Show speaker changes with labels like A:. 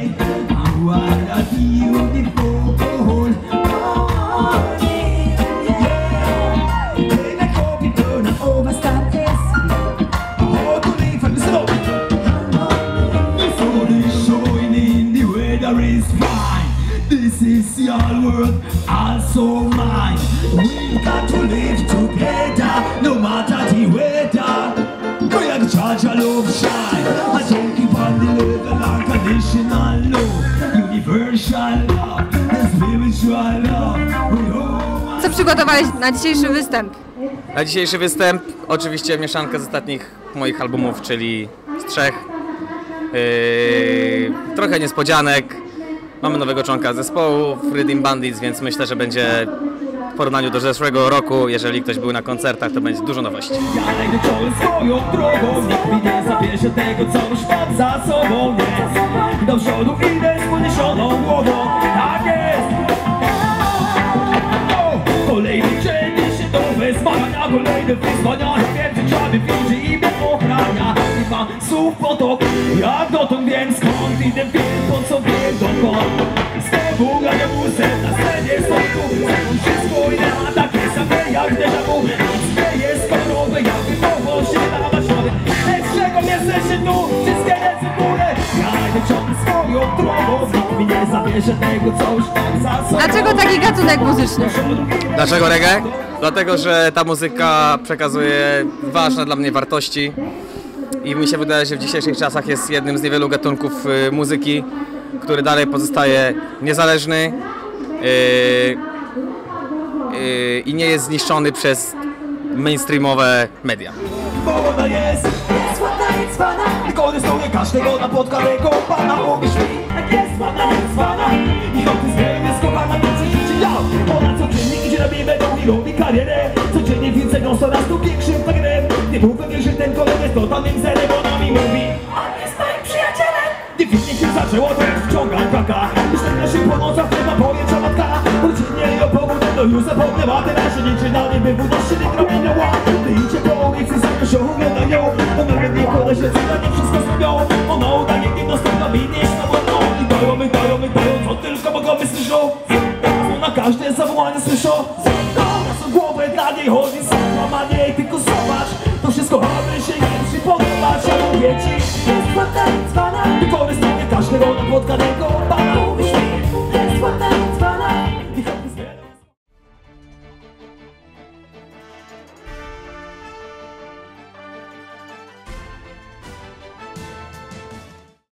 A: This is your world, also mine. We've got to live together, no matter the weather. We are the charge of love shine. I don't keep on the level, unconditional love, universal love, and spiritual love.
B: Co przygotowałeś na dzisiejszy występ?
C: Na dzisiejszy występ oczywiście mieszankę z ostatnich moich albumów, czyli z 3. Trochę niespodzianek. Mamy nowego członka zespołu, Rhythm Bandits, więc myślę, że będzie w porównaniu do zeszłego roku, jeżeli ktoś był na koncertach, to będzie dużo nowości.
A: Ja idę czołem swoją drogą, nikt mi nie zabierze tego, co już mam za sobą, nie. Do przodu idę z podniesioną głową, tak jest. Kolejny dzień się do wyzwania, kolejne wyzwania, wiem, że czarny widzi i mnie ochrania. Nie ma słów potok, jak dotąd wiem skąd idę, wiem po co wiem dokąd. Znowu grania muzykę na scenie stoku, znowu wszystko i nie ma takie same jak déjà vu. Nic nie jest kolorowe, jakby mogło się dawać nowe. Lecz czego jesteście tu, wszystkie ręce w górę. Ja idę ciągle swoją drogą, nikt mi nie zabierze tego, co już mam za sobą.
B: Dlaczego taki gatunek muzyczny?
C: Dlaczego reggae? Dlatego, że ta muzyka przekazuje ważne dla mnie wartości i mi się wydaje, że w dzisiejszych czasach jest jednym z niewielu gatunków muzyki, który dalej pozostaje niezależny i nie jest zniszczony przez mainstreamowe media.
A: Ona jest cwana, wykorzystuje każdego napotkanego pana. Mówisz mi, jak jest cwana i od tej zmiany jest kochana, to co życie ja. Ona codziennie idzie na bimedą i robi karierę. Codziennie widzę ją 100 razy większym fagrem. Nie mówię, że ten kolega jest totalnym zerem. Ona mi mówi, on jest moim przyjacielem. Nie filmik się zaczęło, to już wciągam kaka. Myślę, że po nocach to napowiedź matka. Rodzinnie i opołudę, no już zapomnę matę. Że nie czytany by budości nie robienia łapy. Idzie po ulicy, zamiast się oglądają. Ona mnie koleś, że cena nie wszystko zrobią. Ona udaje nie dostępna mi niż na wolną. I dają, co tylko mogą słyszą. Na każde zawołanie słyszą. Na są głowę dla niej chodzi, załamanie i tylko zobacz. To wszystko mamy się nie przypodobać. Ja mówię ci, jest cwana, wykorzystanie każdego napotkanego pana. Mówisz mi, jest cwana.